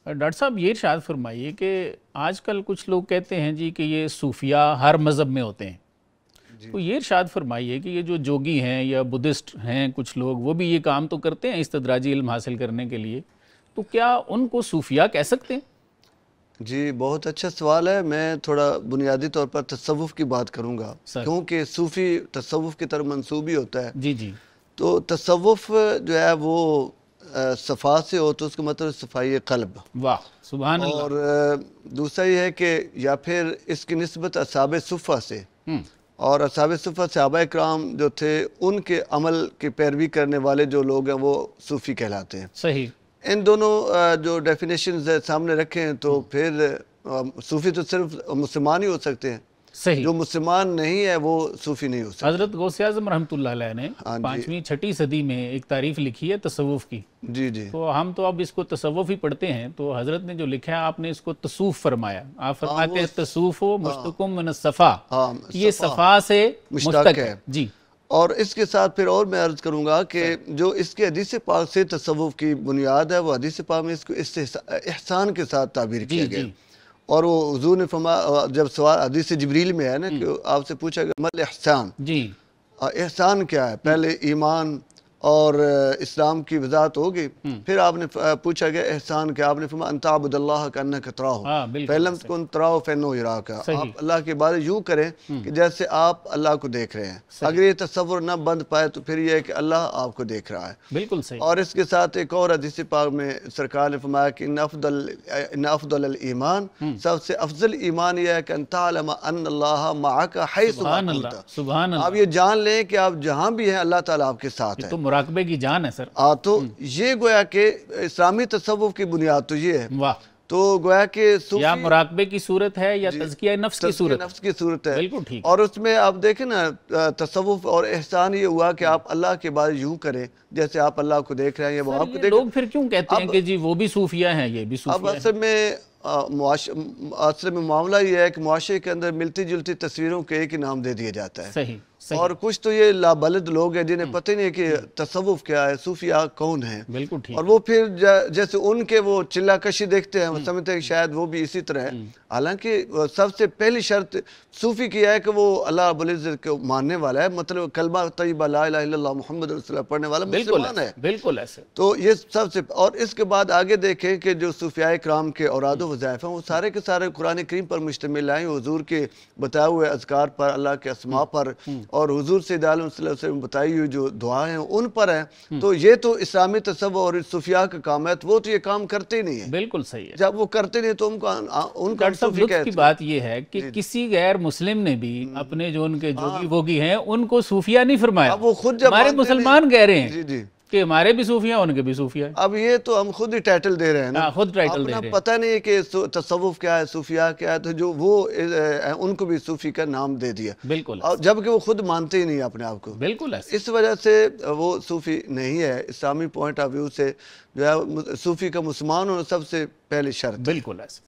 Doctor صاحب یہ ارشاد فرمائیے کہ آج کل کچھ لوگ کہتے ہیں جی کہ یہ صوفیاء ہر مذہب میں ہوتے ہیں، تو یہ ارشاد فرمائیے کہ یہ جو جوگی ہیں یا بدھسٹ ہیں کچھ لوگ، وہ بھی یہ کام تو کرتے ہیں استدراجی علم حاصل کرنے کے لیے، تو کیا ان کو صوفیاء کہہ سکتے ہیں؟ جی بہت اچھا سوال ہے۔ میں تھوڑا بنیادی طور پر تصوف کی بات کروں گا، کیونکہ صوفی تصوف کی طرف منسوب ہی ہوتا ہے۔ جی جی، تو تصوف جو ہے وہ صفا سے ہو تو اس کا مطلب صفائی قلب، واہ سبحان اللہ۔ اور دوسرا یہ ہے کہ یا پھر اس کی نسبت اصحاب صفہ سے، اور اصحاب صفہ صحابہ اکرام جو تھے ان کے عمل کی پیروی کرنے والے جو لوگ ہیں وہ صوفی کہلاتے ہیں۔ صحیح۔ ان دونوں جو ڈیفینیشنز سامنے رکھیں تو پھر صوفی تو صرف مسلمان ہی ہو سکتے ہیں، صحیح۔ جو مسلمان نہیں ہے وہ صوفی نہیں ہو سکتا۔ حضرت غوث اعظم رحمۃ اللہ علیہ نے 5ویں 6वीं صدی میں ایک تعریف لکھی ہے تصوف کی، جی جی، تو ہم تو اب اس کو تصوف ہی پڑھتے ہیں، تو حضرت نے جو لکھا ہے آپ نے اس کو تصوف فرمایا، آپ فرماتے ہیں تصوف مشتقم من الصفا، یہ صفا سے مشتق ہے۔ جی، اور اس کے ساتھ پھر اور میں عرض کروں گا کہ جو اس کے حدیث پاک سے تصوف کی بنیاد ہے وہ حدیث پاک میں اس کو احسان کے ساتھ تعبیر کیا گیا، اور وہ حضور نے فرمایا، جب سوال حدیث جبریل میں ہے نا کہ آپ سے پوچھا گیا مل احسان، جی، احسان کیا ہے؟ پہلے ایمان اور اسلام کی وضاحت ہوگی، پھر آپ نے پوچھا گیا احسان کیا؟ آپ نے فرمایا ان تعبد اللہ کانک تراہ فإن لم تکن تراہ فإنہ یراک، آپ اللہ کی عبادت یوں کریں کہ جیسے آپ اللہ کو دیکھ رہے ہیں۔ اگر یہ تصور نہ بند پائے تو پھر یہ ہے کہ اللہ آپ کو دیکھ رہا ہے۔ بالکل صحیح۔ اور اس کے ساتھ ایک اور حدیث پاک میں سرکار نے فرمایا کہ ان افضل الایمان، سب سے افضل ایمان یہ ہے کہ ان تعلم ان اللہ معک حیث ما کنت، سبحان اللہ، آپ یہ جان لیں کہ آپ جہاں بھی ہیں اللہ تعالیٰ آپ کے ساتھ ہے۔ تو مراقبے کی جان ہے سر۔ تو یہ گویا کہ اسلامی تصوف کی بنیاد تو یہ ہے۔ واہ، تو گویا کہ صوفی یا مراقبے کی صورت ہے یا تزکیہ نفس کی صورت ہے، نفس کی صورت ہے۔ بالکل ٹھیک۔ اور اس میں آپ دیکھیں نا تصوف اور احسان یہ ہوا کہ آپ اللہ کے بارے یوں کریں جیسے آپ اللہ کو دیکھ رہے ہیں یا وہ آپ کو دیکھ رہے ہیں۔ لوگ پھر کیوں کہتے ہیں کہ جی وہ بھی صوفیاء ہیں یہ بھی صوفیاء ہیں؟ اب اصل میں معاملہ یہ ہے کہ معاشرے کے اندر ملتی جلتی تصویروں کے ایک ہی نام دے دیا جاتا ہے۔ صحیح۔ اور کچھ تو یہ لابلد لوگ ہیں جنہیں پتہ نہیں کہ تصوف کیا ہے، صوفیاء کون ہیں، بالکل ٹھیک۔ اور وہ پھر جیسے ان کے وہ چلا کشی دیکھتے ہیں، وہ سمجھتے ہیں کہ شاید وہ بھی اسی طرح ہے، حالانکہ سب سے پہلی شرط صوفی کی ہے کہ وہ اللہ رب العزت کو ماننے والا ہے، مطلب کلمہ طیبہ لا الہ الا اللہ محمد رسول اللہ پڑھنے والا مسلمان ہے۔ بالکل ایسے۔ تو یہ سب سے، اور اس کے بعد آگے دیکھیں کہ جو صوفیاء کرام کے اوراد و وظائف ہیں وہ سارے کے سارے قرآن کریم پر مشتمل ہیں، حضور کے بتائے ہوئے اذکار پر، اللہ کے اسماء پر، اور حضور سید عالم صلی اللہ علیہ وسلم بتائی ہوئی جو دعائیں ہیں ان پر ہیں۔ تو یہ تو اسلامی تصوف اور صوفیاء کا کام ہے، وہ تو یہ کام کرتے ہی نہیں ہیں۔ بالکل صحیح ہے۔ جب وہ کرتے نہیں تو ان کا صوفی کہتے ہیں۔ کی بات یہ ہے کہ کسی غیر مسلم نے بھی اپنے جو ان کے جوگی ووگی ہیں ان کو صوفیاء نہیں فرمایا، اب وہ خود جب ہمارے مسلمان کہہ رہے ہیں جی جی کہ ہمارے بھی صوفیاء ان کے بھی صوفیاء ہیں۔ اب یہ تو ہم خود ہی ٹائٹل دے رہے ہیں نا، خود ٹائٹل دے رہے ہیں، پتہ نہیں کہ تصوف کیا ہے، صوفیاء کیا ہے، تو جو وہ ان کو بھی صوفی کا نام دے دیا، بالکل، اور جبکہ وہ خود مانتے ہی نہیں اپنے آپ کو، بالکل ایسے۔ اس وجہ سے وہ صوفی نہیں ہے۔ اسلامی پوائنٹ آف ویو سے جو ہے صوفی کا مسلمان ہونا سب سے پہلی شرط ہے۔ بالکل ایسے۔